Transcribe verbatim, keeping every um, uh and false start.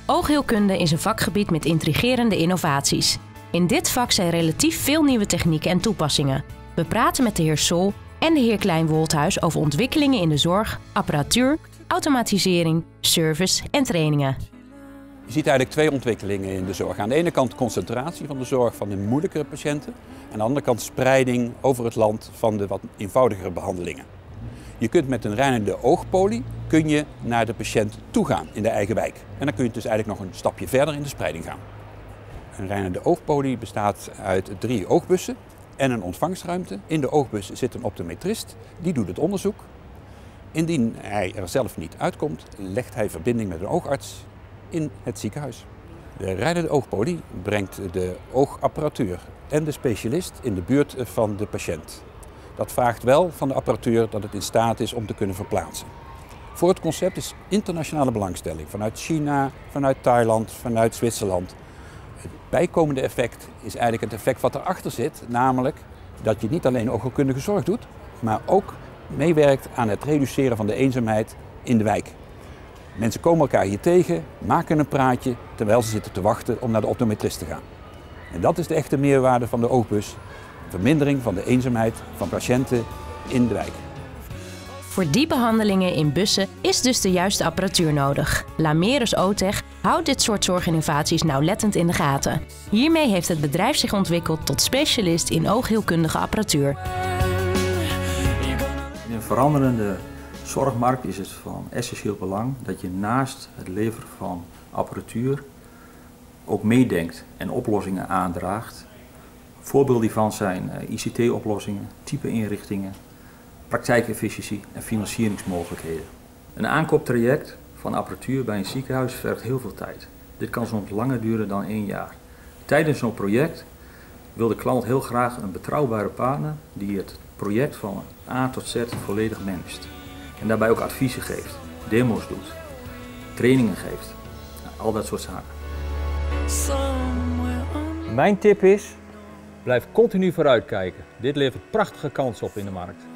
Oogheelkunde is een vakgebied met intrigerende innovaties. In dit vak zijn relatief veel nieuwe technieken en toepassingen. We praten met de heer Sol en de heer Klein-Wolthuis over ontwikkelingen in de zorg, apparatuur, automatisering, service en trainingen. Je ziet eigenlijk twee ontwikkelingen in de zorg. Aan de ene kant concentratie van de zorg van de moeilijkere patiënten. Aan de andere kant spreiding over het land van de wat eenvoudigere behandelingen. Je kunt met een rijdende oogpolie kun je naar de patiënt toe gaan in de eigen wijk. En dan kun je dus eigenlijk nog een stapje verder in de spreiding gaan. Een rijdende oogpolie bestaat uit drie oogbussen en een ontvangstruimte. In de oogbus zit een optometrist, die doet het onderzoek. Indien hij er zelf niet uitkomt, legt hij verbinding met een oogarts in het ziekenhuis. De rijdende oogpolie brengt de oogapparatuur en de specialist in de buurt van de patiënt. Dat vraagt wel van de apparatuur dat het in staat is om te kunnen verplaatsen. Voor het concept is internationale belangstelling vanuit China, vanuit Thailand, vanuit Zwitserland. Het bijkomende effect is eigenlijk het effect wat erachter zit, namelijk dat je niet alleen oogheelkundige zorg doet, maar ook meewerkt aan het reduceren van de eenzaamheid in de wijk. Mensen komen elkaar hier tegen, maken een praatje terwijl ze zitten te wachten om naar de optometrist te gaan. En dat is de echte meerwaarde van de oogbus. Vermindering van de eenzaamheid van patiënten in de wijk. Voor die behandelingen in bussen is dus de juiste apparatuur nodig. Lamerus Otech houdt dit soort zorginnovaties nauwlettend in de gaten. Hiermee heeft het bedrijf zich ontwikkeld tot specialist in oogheelkundige apparatuur. In een veranderende zorgmarkt is het van essentieel belang dat je naast het leveren van apparatuur ook meedenkt en oplossingen aandraagt. Voorbeelden hiervan zijn I C T-oplossingen, type inrichtingen, praktijkefficiëntie en financieringsmogelijkheden. Een aankooptraject van apparatuur bij een ziekenhuis vergt heel veel tijd. Dit kan soms langer duren dan één jaar. Tijdens zo'n project wil de klant heel graag een betrouwbare partner die het project van A tot Z volledig managt. En daarbij ook adviezen geeft, demo's doet, trainingen geeft, al dat soort zaken. Mijn tip is, blijf continu vooruitkijken. Dit levert prachtige kansen op in de markt.